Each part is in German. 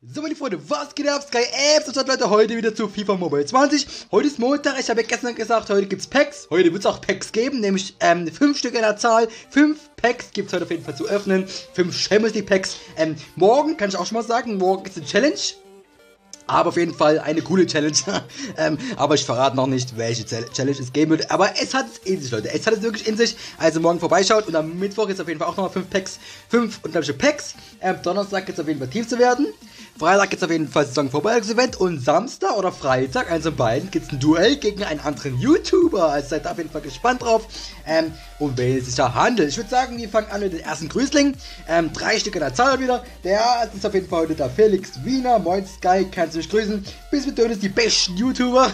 So meine Freunde, was geht ab? Sky Apps und Leute, heute wieder zu FIFA Mobile 20. Heute ist Montag, ich habe ja gestern gesagt, heute gibt es Packs. Heute wird es auch Packs geben, nämlich 5 Stück in der Zahl. 5 Packs gibt es heute auf jeden Fall zu öffnen. 5 Champions League Packs. Morgen, kann ich auch schon mal sagen, morgen ist eine Challenge. Aber auf jeden Fall eine coole Challenge. Aber ich verrate noch nicht, welche Challenge es geben wird. Aber es hat es in sich, Leute. Es hat es wirklich in sich. Also morgen vorbeischaut. Und am Mittwoch ist auf jeden Fall auch nochmal 5 Packs. 5 unglaubliche Packs. Donnerstag geht es auf jeden Fall Team zu werden. Freitag gibt es auf jeden Fall Saisonvorbereitungsevent. Und Samstag oder Freitag, eins von beiden, gibt es ein Duell gegen einen anderen YouTuber. Also seid auf jeden Fall gespannt drauf. Um wen es sich da handelt. Ich würde sagen, wir fangen an mit den ersten Grüßling. 3 Stück in der Zahl wieder. Der erste ist auf jeden Fall heute der Felix Wiener. Moin Sky, kannst du mich grüßen. Bis mit ist die besten YouTuber.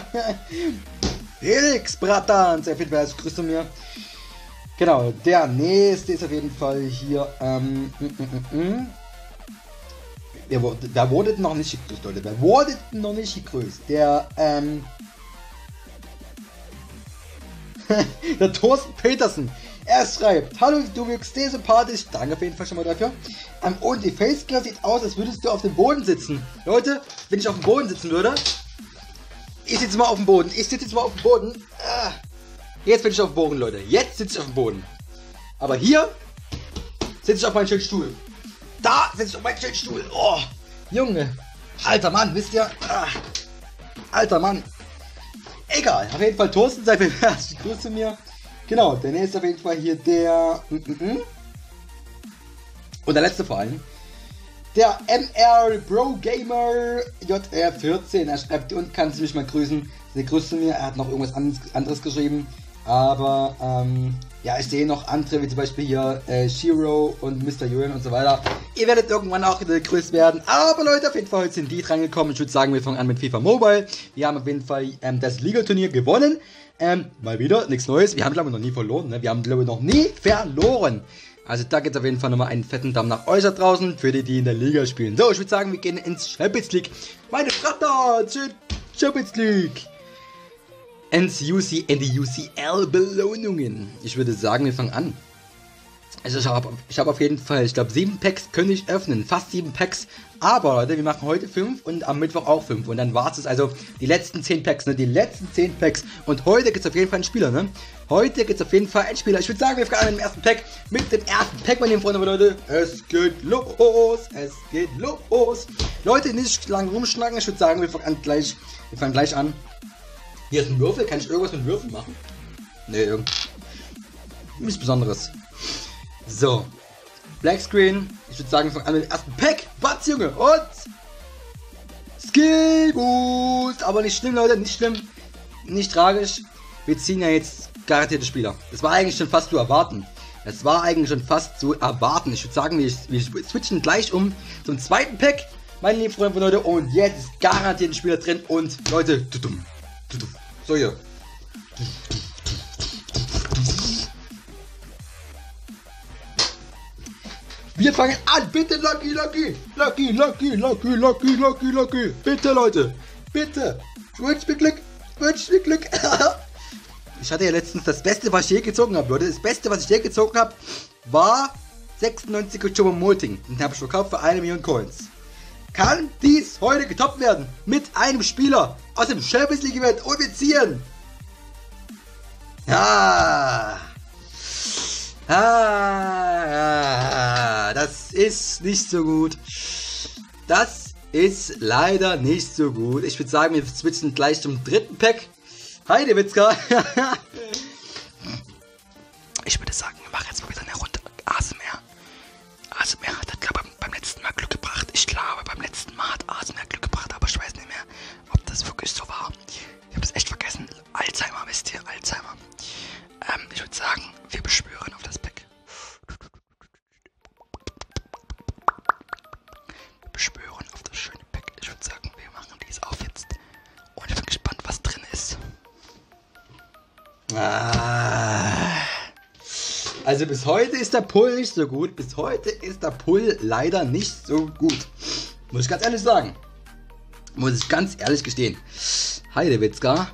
Felix Bratan, auf jeden Fall, grüßt du mir. Genau, der nächste ist auf jeden Fall hier. Wer wurde noch nicht gegrüßt, Leute? Wer wurde noch nicht gegrüßt? Der, der Thorsten Petersen. Er schreibt: Hallo, du wirkst sehr sympathisch. Danke auf jeden Fall schon mal dafür. Und die Facecam sieht aus, als würdest du auf dem Boden sitzen. Leute, wenn ich auf dem Boden sitzen würde. Ich sitze mal auf dem Boden. Jetzt bin ich auf dem Boden, Leute. Jetzt sitze ich auf dem Boden. Aber hier sitze ich auf meinem schönen Stuhl. Da sitze ich auf meinem schönen Stuhl. Oh, Junge. Alter Mann, wisst ihr? Alter Mann. Egal. Auf jeden Fall Thorsten, sei herzlich Grüße zu mir. Genau, der nächste auf jeden Fall hier der. Und der letzte vor allem. Der MR Bro Gamer JR14. Er schreibt und kannst du mich mal grüßen. Der grüßt mir. Er hat noch irgendwas anderes geschrieben. Aber ja, ich sehe noch andere, wie zum Beispiel hier Shiro und Mr. Julian und so weiter. Ihr werdet irgendwann auch wieder gegrüßt werden. Aber Leute, auf jeden Fall heute sind die dran gekommen. Ich würde sagen, wir fangen an mit FIFA Mobile. Wir haben auf jeden Fall das Liga-Turnier gewonnen. Mal wieder, nichts Neues. Wir haben, glaube ich, noch nie verloren. Ne? Wir haben, glaube ich, noch nie verloren. Also da geht es auf jeden Fall nochmal einen fetten Daumen nach euch da draußen, für die in der Liga spielen. So, ich würde sagen, wir gehen ins Champions League. Meine Fratter, Champions League. NCUCL Belohnungen. Ich würde sagen, wir fangen an. Also ich habe auf jeden Fall, ich glaube 7 Packs könnte ich öffnen, fast 7 Packs. Aber Leute, wir machen heute 5 und am Mittwoch auch 5. Und dann war es also die letzten 10 Packs, ne? Die letzten 10 Packs. Und heute gibt es auf jeden Fall einen Spieler, ne? Heute gibt es auf jeden Fall einen Spieler. Ich würde sagen, wir fangen an mit dem ersten Pack. Mit dem ersten Pack, meine Freunde, Leute. Es geht los. Es geht los. Leute, nicht lange rumschlagen. Ich würde sagen, wir fangen gleich an. Hier ist ein Würfel. Kann ich irgendwas mit Würfeln machen? Nee, nichts Besonderes. So. Black Screen. Ich würde sagen, wir fangen an mit dem ersten Pack. Batz, Junge. Und Skill Boost. Aber nicht schlimm, Leute. Nicht schlimm. Nicht tragisch. Wir ziehen ja jetzt garantierte Spieler. Das war eigentlich schon fast zu erwarten. Ich würde sagen, wir switchen gleich um zum zweiten Pack. Meine lieben Freunde, Leute. Und jetzt ist garantiert ein Spieler drin. Und Leute. So hier. Wir fangen an. Bitte, Lucky. Bitte, Leute. Bitte. Wünsch mir Glück. Ich hatte ja letztens das Beste, was ich je gezogen habe, Leute. Das Beste, was ich je gezogen habe, war 96er Choupo-Moting. Den habe ich verkauft für 1 Million Coins. Kann dies heute getoppt werden mit einem Spieler aus dem Champions League Event und wir ziehen. Das ist nicht so gut. Das ist leider nicht so gut. Ich würde sagen, wir switchen gleich zum dritten Pack. Heidewitzka. Ich würde sagen, wir machen jetzt mal wieder eine Runde ASMR. ASMR hat, glaube ich, beim letzten Mal Glück gebracht. Ich glaube, beim letzten Mal hat ASMR Glück gebracht, aber ich weiß nicht mehr, ob das wirklich so war. Ich habe es echt vergessen. Alzheimer, wisst ihr, Alzheimer. Ich würde sagen, wir beschwören auf das Pack. Wir beschwören auf das schöne Pack. Ich würde sagen, wir machen dies auf jetzt. Und ich bin gespannt, was drin ist. Also bis heute ist der Pull nicht so gut. Bis heute ist der Pull leider nicht so gut. Muss ich ganz ehrlich sagen. Muss ich ganz ehrlich gestehen. Heidewitzka.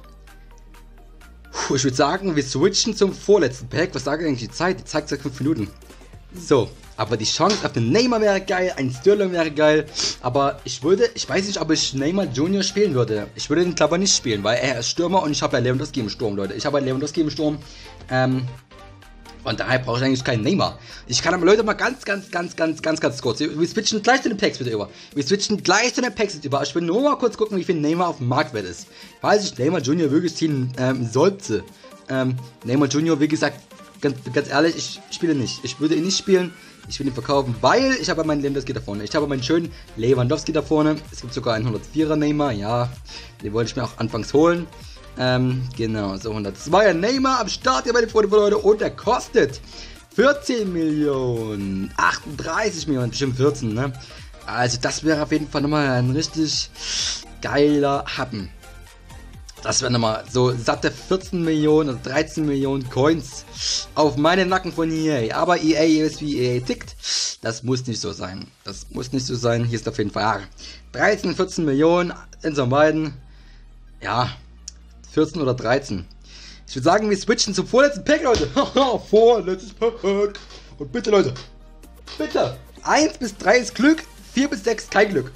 Ich würde sagen, wir switchen zum vorletzten Pack. Was sagt eigentlich die Zeit? Die zeigt seit 5 Minuten. So, aber die Chance auf den Neymar wäre geil, ein Sterling wäre geil, aber ich weiß nicht, ob ich Neymar Junior spielen würde. Ich würde den Klapper nicht spielen, weil er ist Stürmer und ich habe ja Lewandowski im Sturm, Leute. Ich habe ja Lewandowski im Sturm, und daher brauche ich eigentlich keinen Neymar. Ich kann aber, Leute, mal ganz kurz. Wir switchen gleich zu den Packs wieder über. Ich will nur mal kurz gucken, wie viel Neymar auf dem Marktwert ist. Falls ich Neymar Junior wirklich ziehen sollte. Neymar Junior, wie gesagt, ganz ehrlich, ich spiele nicht. Ich würde ihn nicht spielen. Ich will ihn verkaufen, weil ich habe meinen Lewandowski da vorne. Ich habe meinen schönen Lewandowski da vorne. Es gibt sogar einen 104er Neymar. Ja, den wollte ich mir auch anfangs holen. Genau, so 102er Neymar am Start hier bei den Freunden, Leute, und der kostet 14 Millionen, 38 Millionen, bestimmt 14, ne? Also das wäre auf jeden Fall nochmal ein richtig geiler Happen. Das wäre nochmal so satte 14 Millionen, also 13 Millionen Coins auf meinen Nacken von EA. Aber EA, ihr wisst, wie EA tickt. Das muss nicht so sein. Hier ist auf jeden Fall 13, 14 Millionen in so beiden. Ja, 14 oder 13. Ich würde sagen, wir switchen zum vorletzten Pack, Leute. Vorletztes Pack. Und bitte, Leute. Bitte. 1 bis 3 ist Glück. 4 bis 6 kein Glück.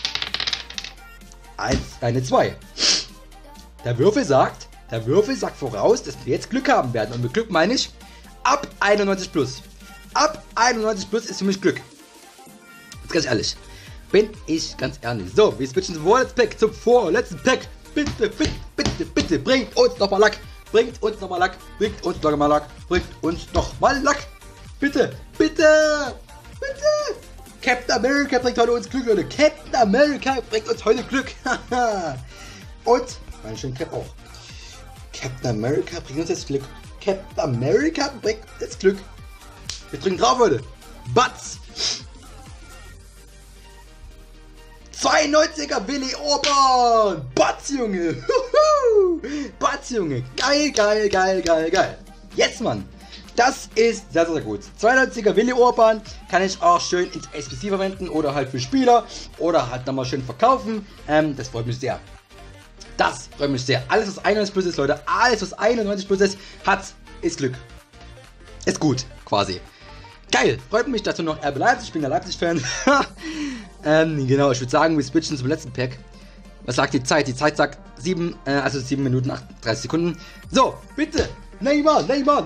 1, eine 2. Der Würfel sagt voraus, dass wir jetzt Glück haben werden. Und mit Glück meine ich ab 91 plus. Ab 91 plus ist für mich Glück. Jetzt ganz ehrlich. Bin ich ganz ehrlich. So, wir switchen zum vorletzten Pack. Bitte, bringt uns nochmal Lack. Bringt uns nochmal Lack. Bitte. Captain America bringt heute uns Glück, Leute. Captain America bringt uns heute Glück. Und mein schönen Cap auch. Captain America bringt uns jetzt Glück. Wir drücken drauf, Leute. Batz. 92er Willi Orban! Batz, Junge! Batz, Junge! Geil! Jetzt, Mann! Das ist sehr gut. 92er Willi Orban kann ich auch schön ins SPC verwenden oder halt für Spieler oder halt nochmal schön verkaufen. Das freut mich sehr. Alles, was 91 plus ist, Leute, ist Glück. Ist gut, quasi. Geil, freut mich dazu noch RB Leipzig, ich bin der Leipzig-Fan. Genau, ich würde sagen, wir switchen zum letzten Pack. Was sagt die Zeit? Die Zeit sagt 7 Minuten 38 Sekunden. So, bitte, Neymar,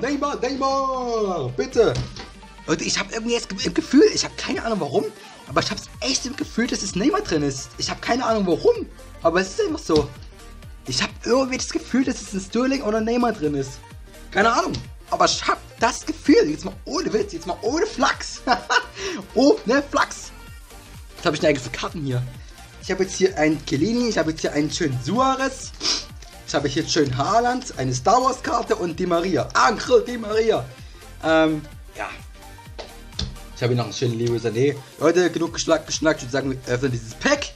bitte. Und ich habe irgendwie jetzt im Gefühl, ich habe keine Ahnung warum, aber ich habe es echt im Gefühl, dass es Neymar drin ist. Ich habe keine Ahnung warum, aber es ist einfach so. Ich habe irgendwie das Gefühl, dass es ein Sterling oder Neymar drin ist. Keine Ahnung. Aber ich hab das Gefühl, jetzt mal ohne Witz, jetzt mal ohne Flachs. Ohne Flachs. Was habe ich denn eigentlich für Karten hier? Ich habe jetzt hier einen Chiellini, ich habe jetzt hier einen schönen Suarez. Ich habe hier schön Haaland, eine Star Wars Karte und Di Maria. Angel Di Maria. Ja. Ich habe hier noch einen schönen Leroy Sané. Leute, genug geschnackt. Ich würde sagen, wir öffnen dieses Pack.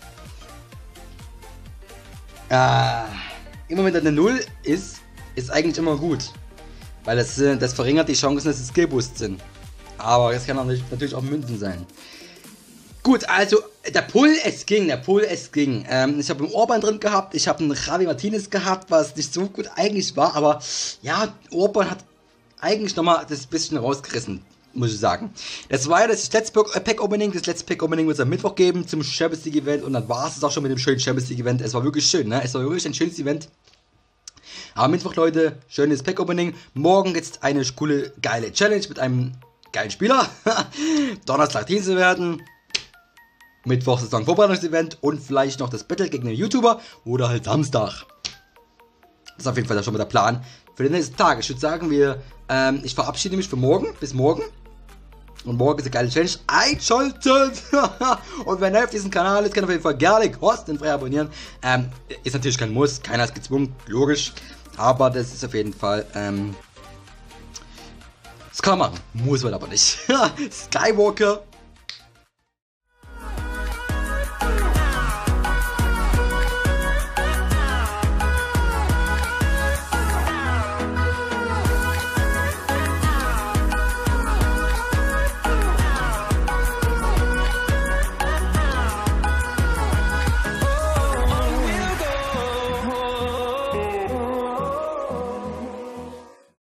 Immer wenn da eine 0 ist eigentlich immer gut. Weil das verringert die Chancen, dass es Skillboost sind. Aber das kann auch natürlich auch Münzen sein. Gut, also der Pull, es ging. Ich habe einen Orban drin gehabt, ich habe einen Javi Martinez gehabt, was nicht so gut eigentlich war. Aber ja, Orban hat eigentlich nochmal das bisschen rausgerissen, muss ich sagen. Das war ja das letzte Pack-Opening. Das letzte Pack-Opening wird es am Mittwoch geben zum Champions League Event. Und dann war es auch schon mit dem schönen Champions League Event. Es war wirklich schön, ne? Es war wirklich ein schönes Event. Aber Mittwoch, Leute, schönes Pack-Opening. Morgen gibt es eine coole, geile Challenge mit einem geilen Spieler. Donnerstag Dienstag werden. Mittwoch Saison-Vorbereitungsevent und vielleicht noch das Battle gegen einen YouTuber oder halt Samstag. Das ist auf jeden Fall schon mal der Plan für den nächsten Tag. Ich würde sagen, ich verabschiede mich für morgen. Bis morgen. Und morgen ist eine geile Challenge. Einschalten! Und wer neu auf diesem Kanal ist, kann auf jeden Fall gerne kostenfrei abonnieren. Ist natürlich kein Muss, keiner ist gezwungen, logisch. Aber das ist auf jeden Fall, das kann man machen. Muss man aber nicht. Skywalker